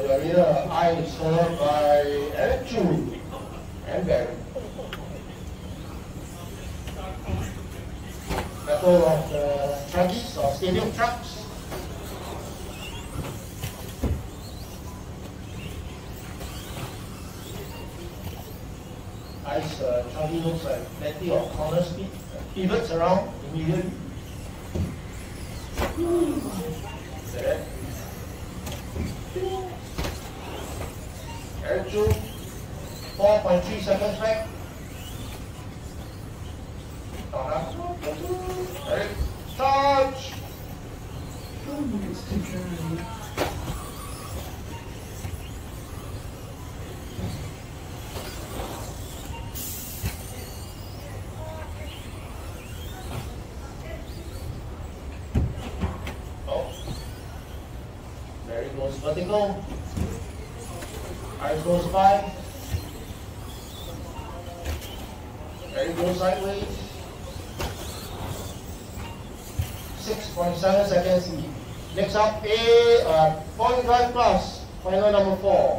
your leader, I is followed by Eric Chu and Barry. Battle of the truckies or stadium trucks. Ice trucky looks like plenty of corner speed, pivots around immediately. There. Eric Chu, 4.3 seconds back. Eric, charge! 4 minutes to drive. There it goes vertical. Ice goes by. There it goes sideways. 6.7 seconds lead. Next up, point drive plus, final number 4.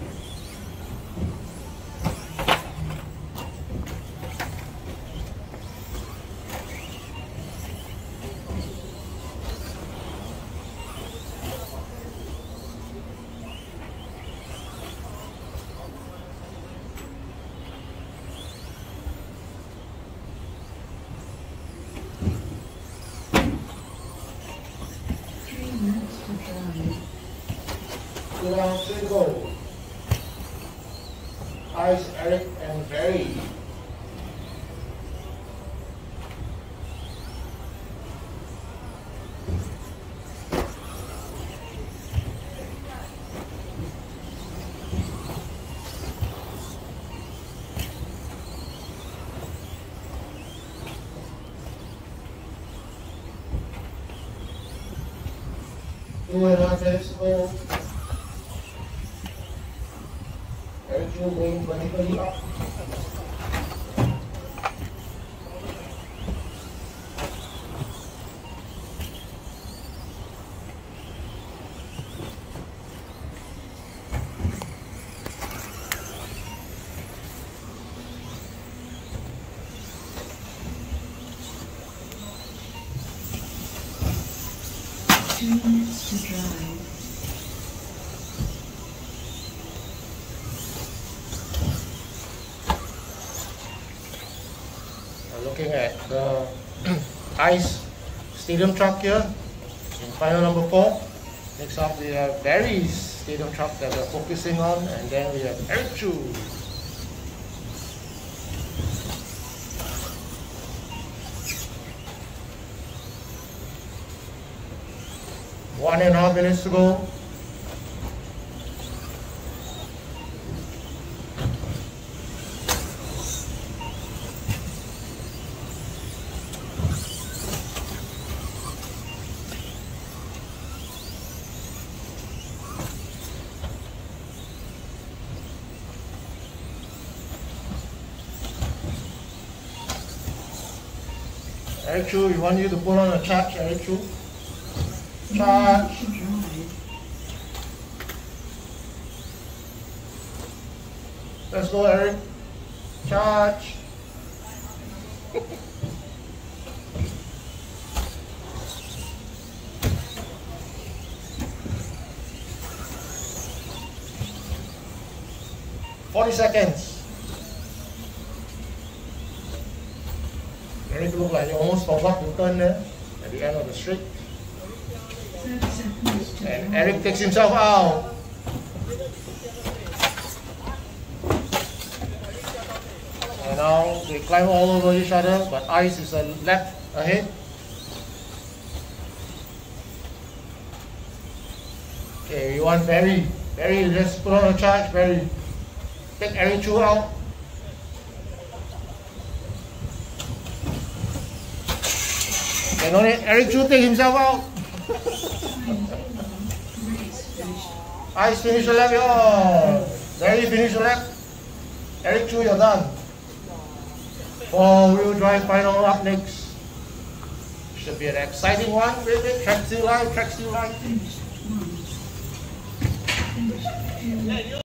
Two rounds to go. Ice, Eric, and Barry. Two and a half minutes to go. Eric Chu going vertically up. To drive. Looking at the ice stadium truck here in final number 4. Next up we have Barry's stadium truck that we're focusing on, and then we have Eric Chu. One and a half minutes to go. Eric Chu, we want you to put on a charge, Eric Chu. Charge. Let's go, Eric. Charge. $40. Eric look like you almost forgot to turn there at the end of the straight. And Eric takes himself out. And now they climb all over each other, but Ice is a lap ahead. Okay, we want Barry. Barry, let's put on a charge, Barry. Take Eric Chu out. Okay, no need. Eric Chu take himself out. Ice finish the lap, yeah. Barry finish the lap. Eric Chu, you're done. 4-wheel drive final up next. Should be an exciting one. Wait, track still live, track still live. Finish.